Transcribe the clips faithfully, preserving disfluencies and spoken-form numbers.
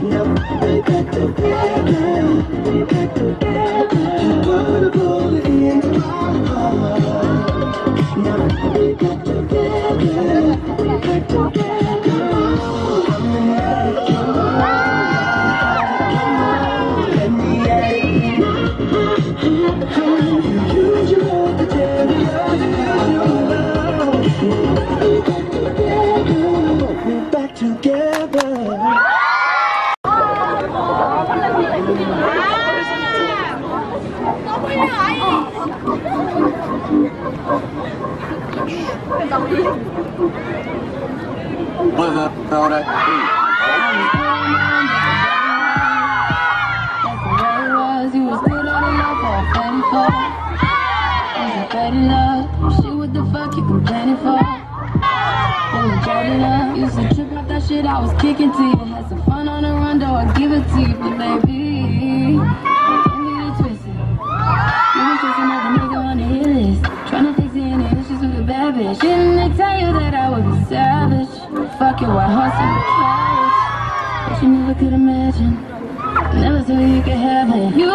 Now we're back together. We're back together. You put a bullet in my heart. Now we're back together. We're back together. Come on, come and let it go. Come on, let me at it. You use your love to tell me how to use your love. We're back together. We're back together. What's up, all that? That's the way it was. You was good on the love for a fatty for. Was a fatty love. Shit, what the fuck you complaining for? Then we jolted up. Used to trip off that shit I was kicking to you. Had some fun on the run, though I give it to you. But baby, don't get it twisted. You was just another nigga on the hit list. Tryna fix any issues with a bad bitch. Didn't they tell you that I would be savage? Fuck your white horse on the carriage. But you never could imagine. Never thought you could have it. You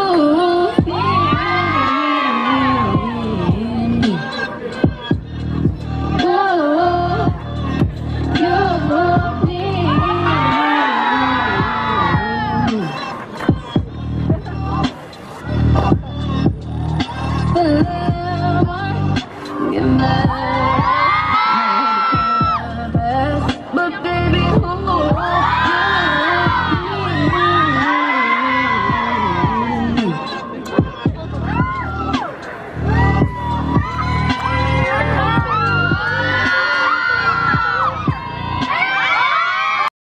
Get mad.